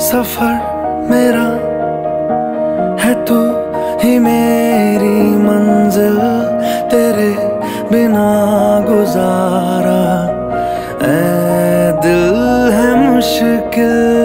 सफर मेरा है तू ही मेरी मंजिल, तेरे बिना गुजारा ऐ दिल है मुश्किल।